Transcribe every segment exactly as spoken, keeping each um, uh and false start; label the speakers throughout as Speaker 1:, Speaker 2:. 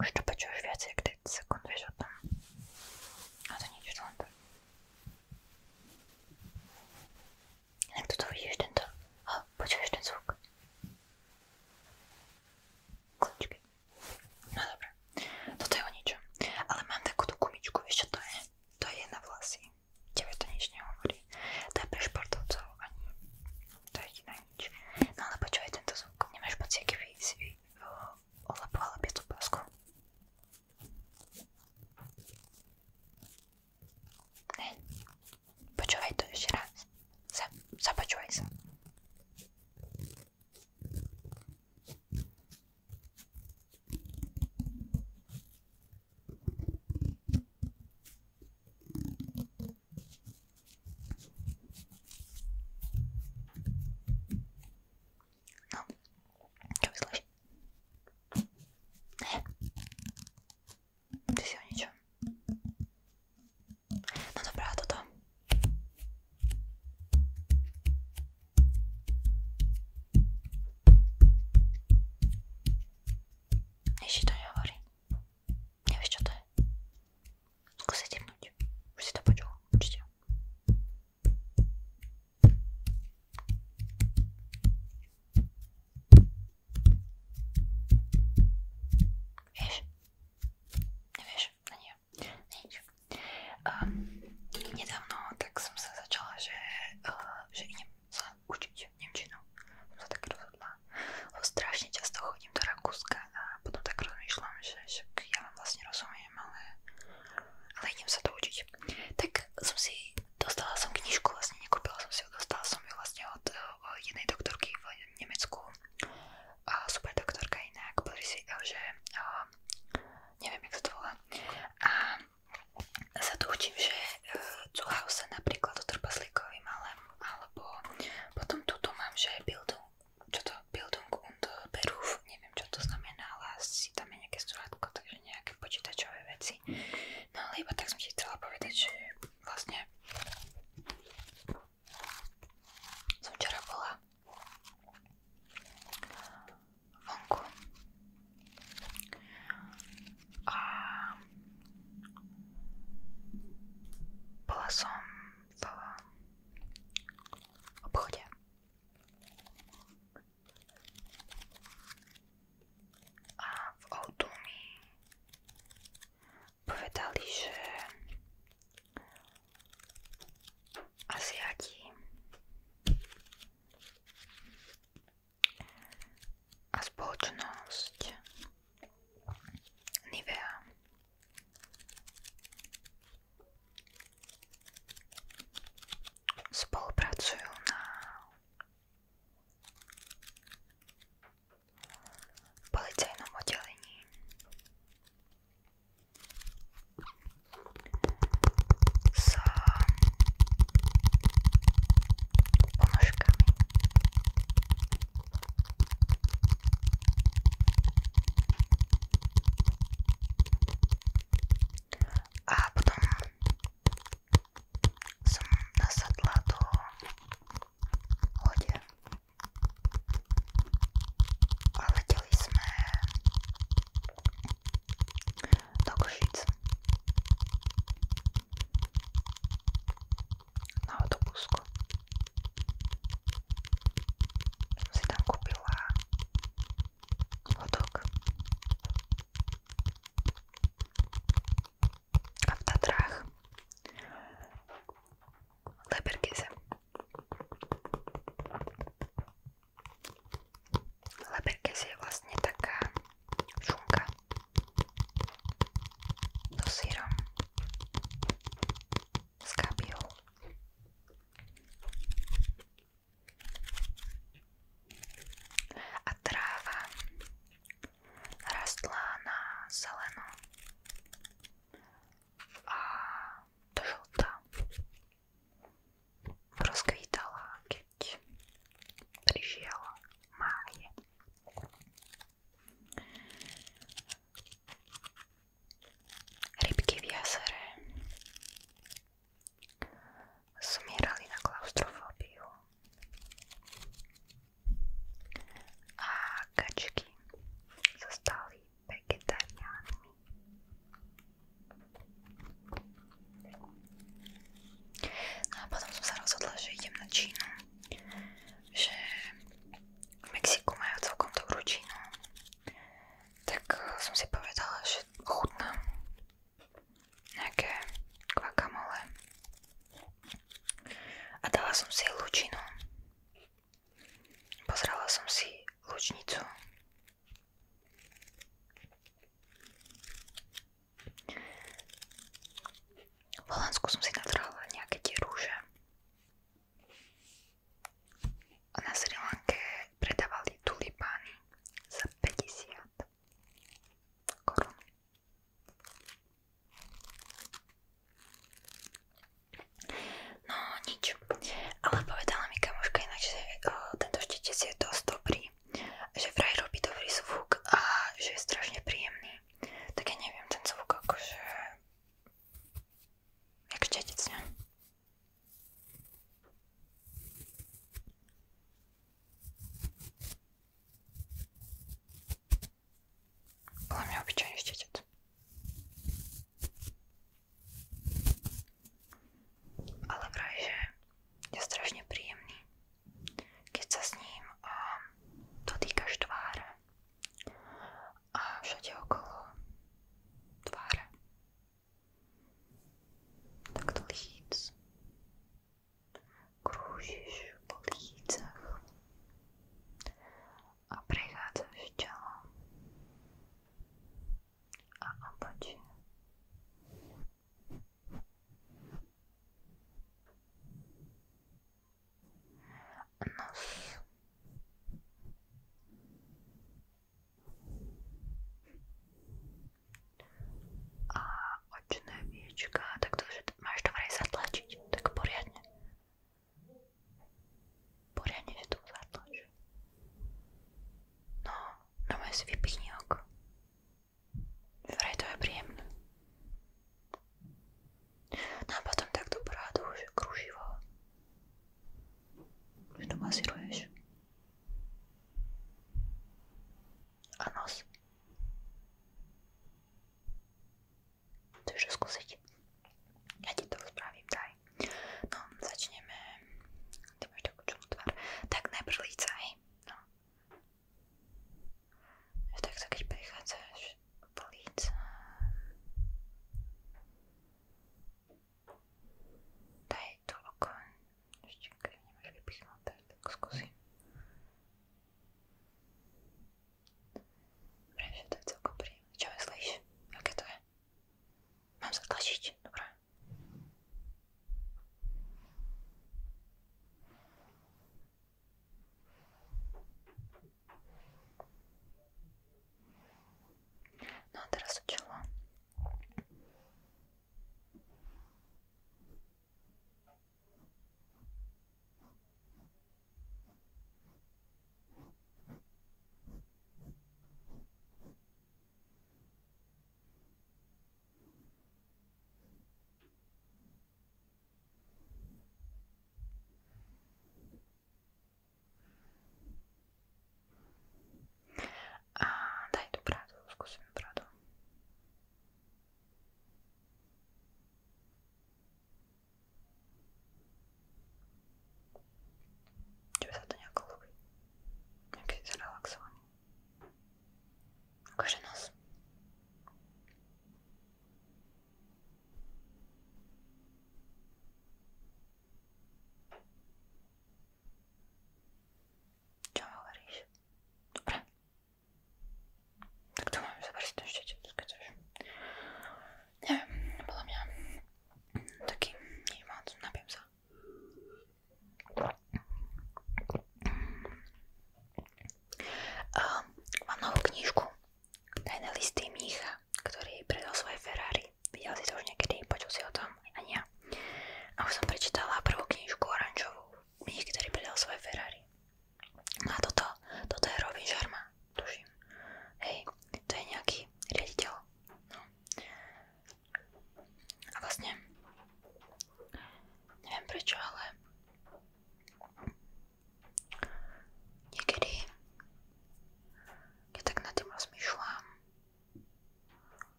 Speaker 1: Už to počuješ viac jak tridsať sekúnd, vieš o tom. A to nič, to len to. Inak toto vidíš tento. Oh, počuješ ten zvuk. Kľúčky. No dobré. Toto je o ničom. Ale mám takúto gumičku, vieš čo to je? To je na vlasy. Tebe to nič nehovorí. To je pre športovcov ani. To je ti na nič. No ale počúvaj tento zvuk. Nemáš pocit, aký vy si olapovala bielu pásku? Ne. Počúvaj to ešte raz. Za, započúvaj sa. Ešte to nehovorí. Nevieš, čo to je? Skúsi tipnúť. Už si to počul, určite. Vieš? Nevieš? No nie. Nič. Um, nedávno tak som sa začala, že, uh, že idem sa učiť nemčinu. Som sa tak rozhodla. Lebo strašne často chodím do Rakúska a potom tak rozmýšľam, že však ja vám vlastne rozumiem, ale, ale idem sa to učiť. Tak som si, dostala som knižku, vlastne nekúpila som si ju, dostala som ju vlastne od uh, jednej doktorky v Nemecku. A super doktorka inak, pozri si, že uh, neviem, jak sa to volá. A sa tu učím, že uh, zu Hause napríklad o trpaslíkovi malém, alebo potom tuto mám, že Bildung, čo to? Bildung und palicu. V Holandsku som si natrhala nejaké tie rúže. A na Sri Lanke predávali tulipány za päťdesiat korún. No nič. Ale povedala mi kamoška inak, že oh, tento štítec je dosť dobrý. Že vraj robí dobrý zvuk a že je strašne príjemný. Tak ja neviem, ten zvuk akože... jak štítec, ne? Podľa mňa obyčajný štítec. Ale vraj, že je strašne príjemný, keď sa s ním um, dotýkaš tváre a všade okolo tváre. Takto líc. Krúžiš po lícach a prechádzaš čelom a obočie. Nos. A očné viečka, tak to, že máš to vraj zatlačiť, tak poriadne. Poriadne si to zatlač. No, normálne si vypichni oko. Vraj to je príjemné. No a potom takto bradu, že kruživo. Že to masíruješ. A nos. Chceš to skúsiť? Ja ti to spravím, daj. No, začneme. Ty máš takú čulú tvár. Tak najprv líca, hej. No. Tak sa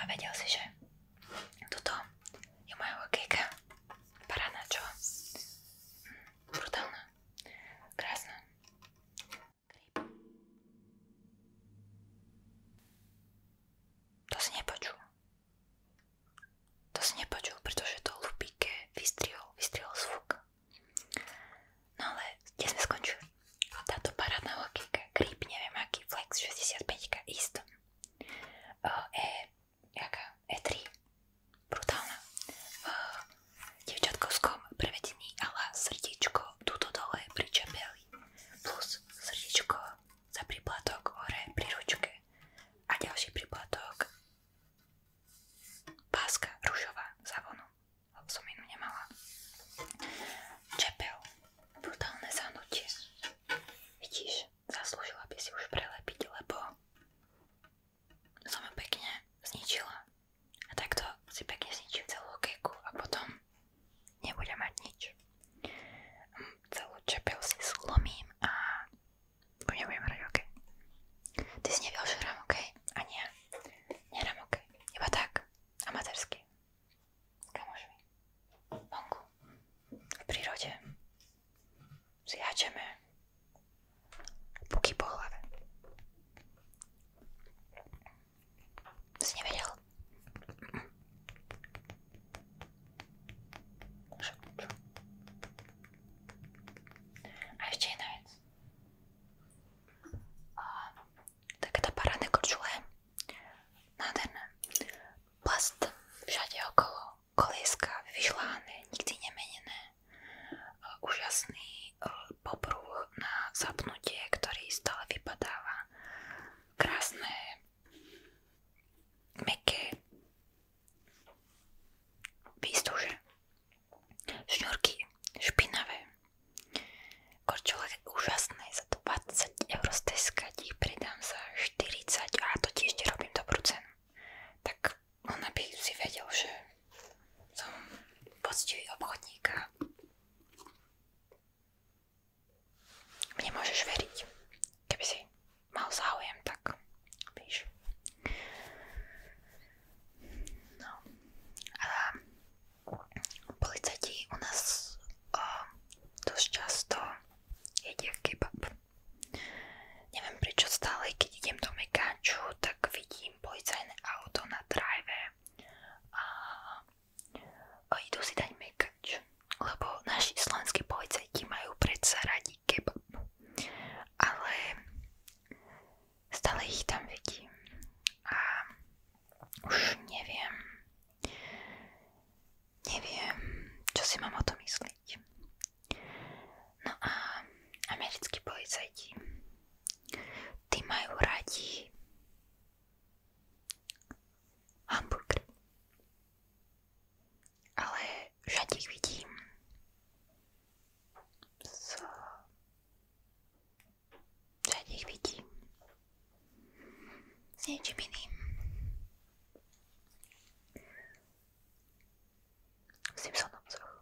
Speaker 1: a vedel si, že toto je moja hokejka. Parána, čo? Brutálna. Krásna. To si nepočul. To si nepočul, pretože to Lubikke vystrihol, vystrihol zvuk. No ale kde sme skončili? Táto parádna hokejka, grip, neviem aký, flex šesťdesiatpäť isto. Uh, e, jaká? é tri. Brutálna. Uh, dievčatkovskom prevedení ala srdiečko tuto dole pri čepeli. Plus srdiečko za príplatok hore pri ručke. A ďalší príplatok páska ružová zavonu. Lebo som inú nemala. Čepel. Brutálne zahnutie. Vidíš, zaslúžila by si už prelepiť, lebo som ju pekne zničila. A takto si pekne zničím celú hokejku a potom nebudem mať nič. Celú čepel si zlomím a nebudem hrať hokej. Ty si neviel, že hrám hokej? A nie. Nehrám hokej. Iba tak. Amatérsky. S kamošmi. Vonku. V prírode. Si hačeme. Puky po hlave. Si nevedel? Čo? Čo? A ešte jedna vec. Takéto parádne kočule. Nádherné. Plast všade okolo. Kolieska vyšľahané, nikdy nemenené. Úžasný popruh na zapnutie, ktorý stále vypadáva. Krásne, mäkké výstuže. Šňúrky špinavé. Korčule úžasné, za dvadsať eur z Teska ti ich pridám za štyridsať a to ti ešte robím dobrú cenu. Tak on aby si vedel, že som poctivý obchodník a mne môžeš veriť. Keby si mal záujem, tak píš. No. A policajti u nás o, dosť často jedia kebab. Neviem prečo stále, keď idem do Mekáču, tak vidím policajné auto na drive a, a idú si dať Mekáč. Lebo naši slovenskí policajti majú predsa radi kebab. Ale stále ich tam vidím a už neviem, neviem, čo si mám o tom myslieť. No a americkí policajti, tí majú radi hamburgery, ale všade ich vidím s všade ich vidím s niečím iným. V Simpsonovcoch.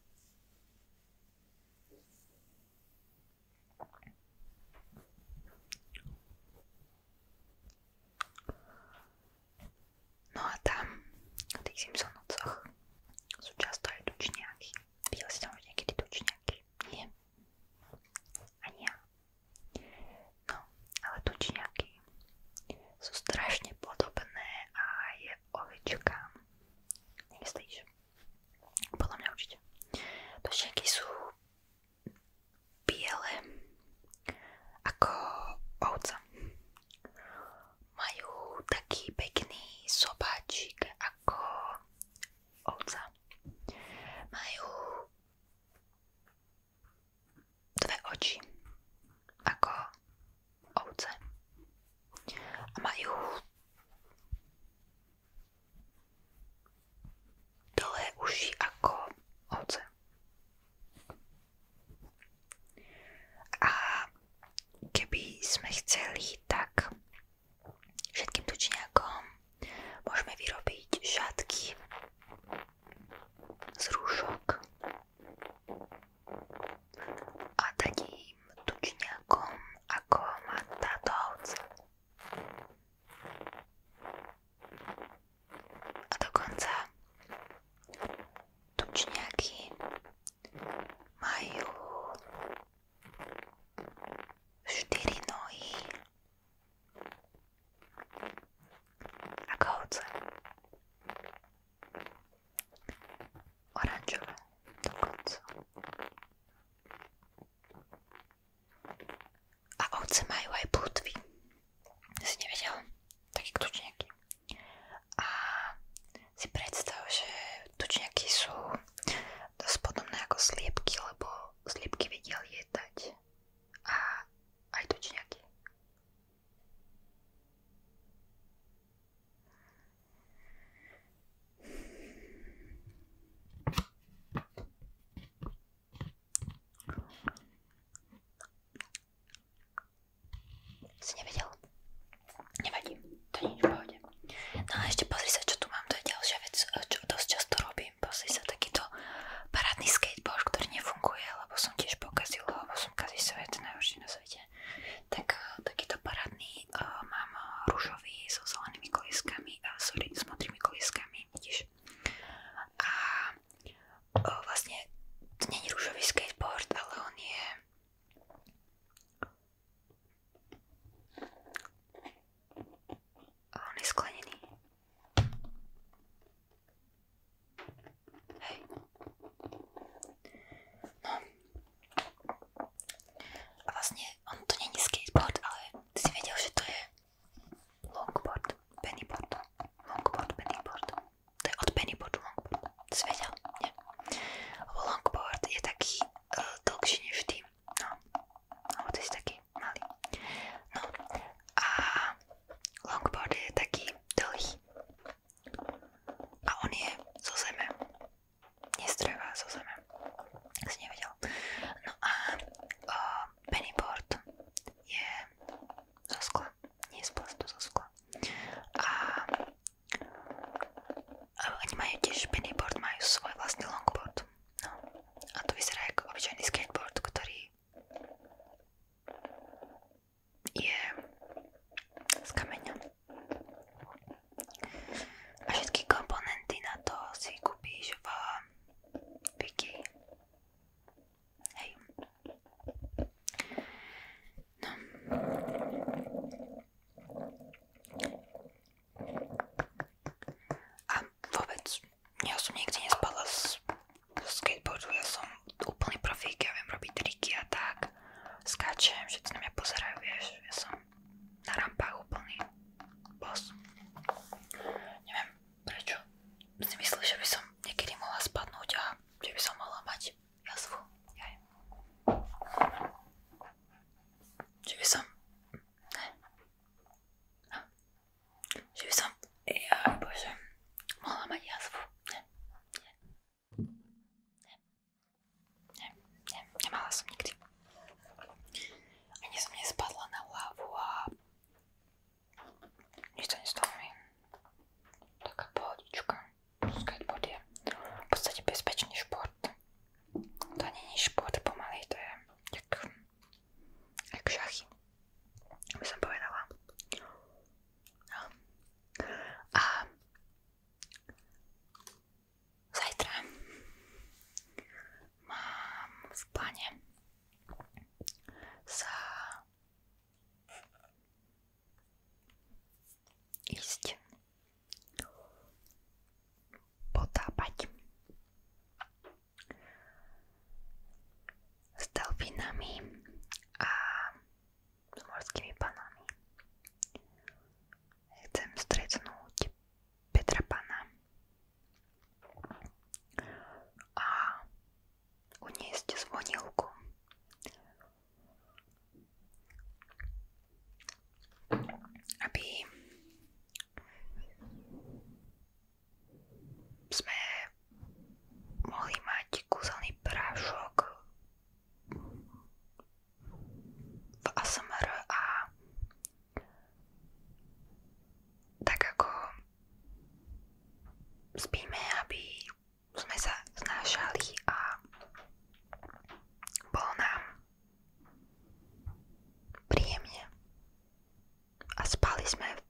Speaker 1: No a tam, v tých Simpsonovcoch, sú často aj tučniaky. Videl si tam už niekedy tučniaky? Nie? Ani ja. No, ale tučniaky sú strašne podobné aj ovičkám. Nemyslíš? Podľa mňa určite. Tučniaky sú biele ako ovca. Majú taký pekný sobáčik ako ovca. Majú dve oči ako ovce. A majú dlhé uši ako ovce. A keby sme chceli, tak všetkým tučniakom môžeme vyrobiť šatky z rúšok a dať im tučniakom, ako má táto ovca. ísť potápať s delfínami a s morskými panami. Chcem stretnúť Petra Pana a uniesť zvonilku. Aby sme mohli mať kúzelný prášok v á es em er a tak ako spíme, aby sme sa znášali a bolo nám príjemne a spali sme v